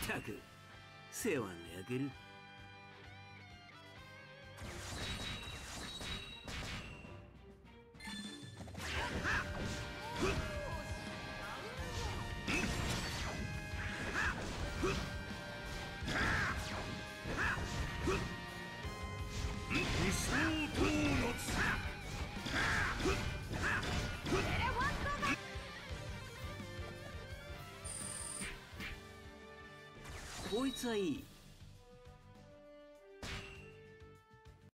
ったく世話の焼ける。こいつはいい。